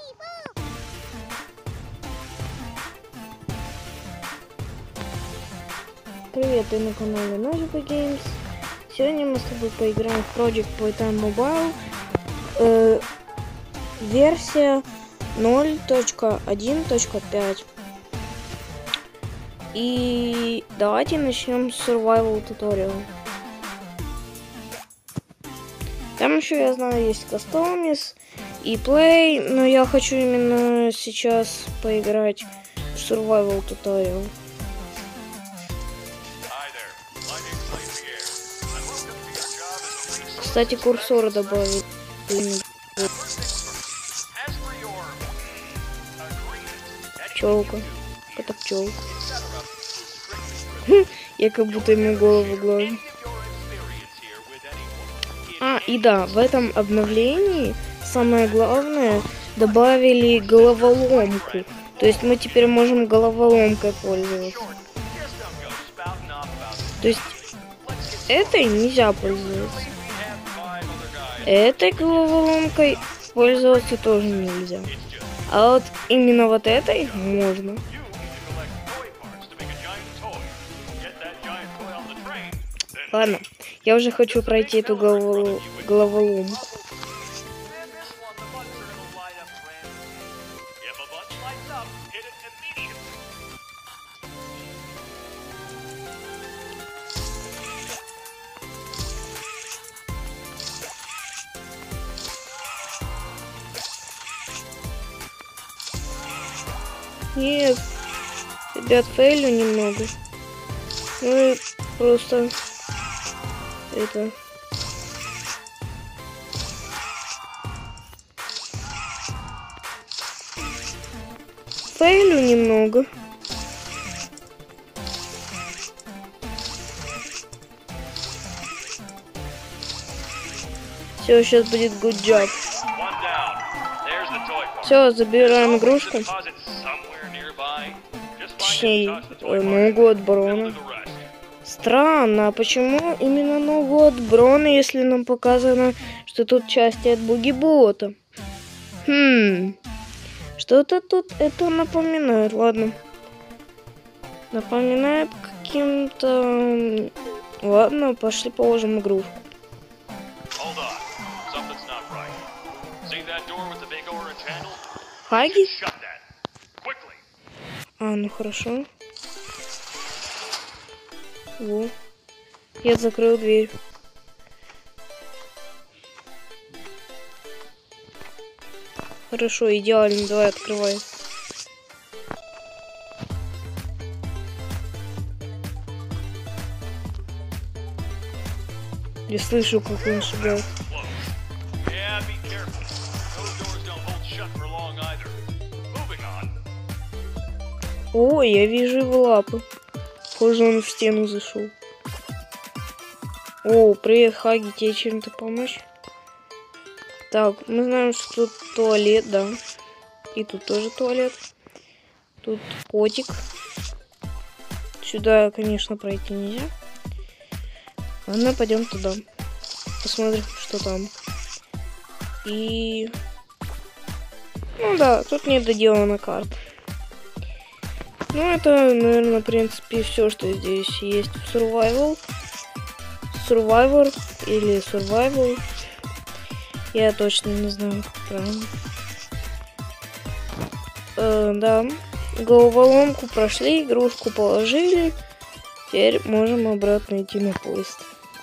Привет, ты на канале Nozipa Games. Сегодня мы с тобой поиграем в Project Playtime Mobile. Версия 0.1.5. И давайте начнем с Survival Tutorial. Там еще, я знаю, есть Customize и Play, но я хочу именно сейчас поиграть в Survival Tutorial. Кстати, курсор добавить. Пчелка. Это пчелка. Я как будто ему голову глажу. И да, в этом обновлении самое главное, добавили головоломку. То есть мы теперь можем головоломкой пользоваться. То есть этой нельзя пользоваться. Этой головоломкой пользоваться тоже нельзя. А вот именно вот этой можно. Ладно, я уже хочу пройти эту головоломку. Нет, ребят, фейлю немного. Ну и просто это. Фейлю немного. Все, сейчас будет good job. Все, забираем игрушку. Точнее, ногу от Брона. Странно, а почему именно ногу от Брона, если нам показано, что тут части от Бугибота? Что-то тут это напоминает. Ладно. Напоминает каким-то... Ладно, пошли положим игрушку. Хаги? Ну хорошо. Во. Я закрыл дверь. Хорошо, идеально. Давай, открывай. Я слышу, как он шагает. О, я вижу его лапы. Похоже, он в стену зашел. О, привет, Хаги, тебе чем-то помочь? Так, мы знаем, что тут туалет, да. И тут тоже туалет. Тут котик. Сюда, конечно, пройти нельзя. Ладно, пойдем туда. Посмотрим, что там. И... Ну да, тут не доделана карта. Ну, это, наверное, в принципе, все, что здесь есть в Survival. Survivor или Survival. Я точно не знаю, как правильно. Да. Головоломку прошли, игрушку положили. Теперь можем обратно идти на поезд.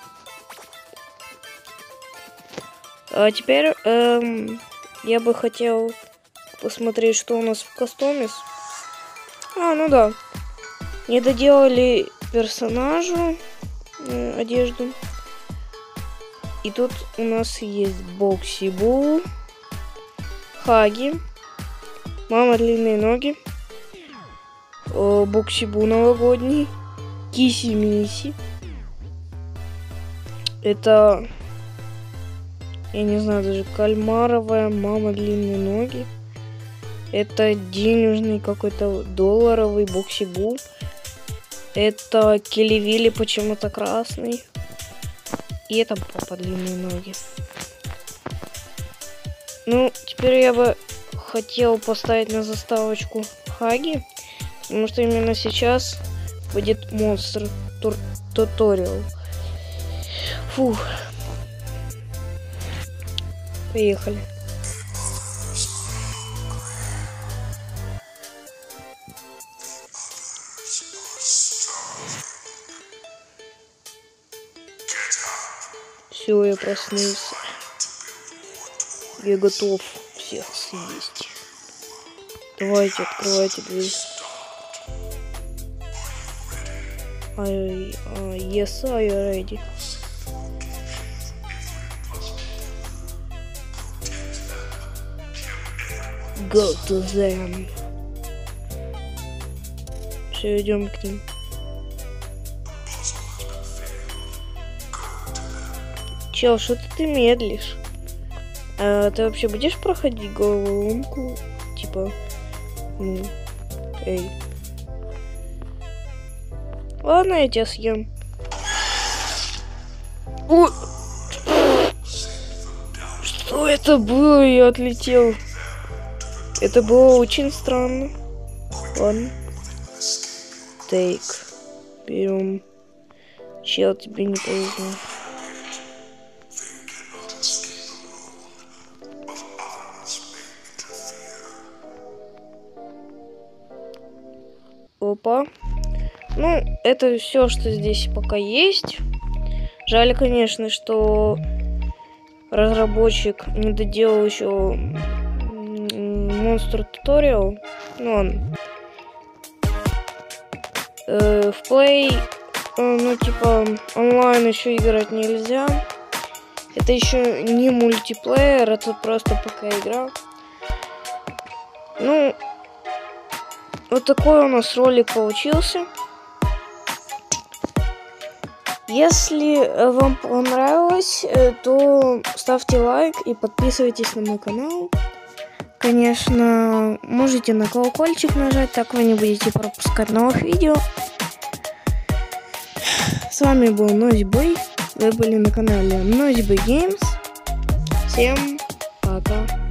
А теперь я бы хотел посмотреть, что у нас в Customize. Ну да. Не доделали персонажу одежду. И тут у нас есть Боксибу, Хаги, Мама длинные ноги, Боксибу новогодний, Киси-Миси. Это, я не знаю, даже кальмаровая Мама длинные ноги. Это денежный какой-то долларовый Боксибу. Это Келли-Вилли почему-то красный. И это Папа длинные ноги. Ну, теперь я бы хотел поставить на заставочку Хаги, потому что именно сейчас будет монстр туториал. Фух. Поехали. Все, я проснулся. Я готов всех съесть. Давайте, открывайте дверь. Yes, I ready. Go to them. Все, идем к ним. Чел, что ты медлишь? Ты вообще будешь проходить головоломку? Типа, ну, эй. Ладно, я тебя съем. О! Что это было? Я отлетел. Это было очень странно. Ладно. Тейк. Берем. Чел, тебе не повезло. Опа. Ну, это все, что здесь пока есть. Жаль, конечно, что разработчик не доделал еще монстр туториал. Ну, он в Play, ну, типа, онлайн еще играть нельзя. Это еще не мультиплеер, это просто пока игра. Ну, вот такой у нас ролик получился. Если вам понравилось, то ставьте лайк и подписывайтесь на мой канал. Конечно, можете на колокольчик нажать, так вы не будете пропускать новых видео. С вами был Noiseboy. Вы были на канале Noiseboy Games. Всем пока.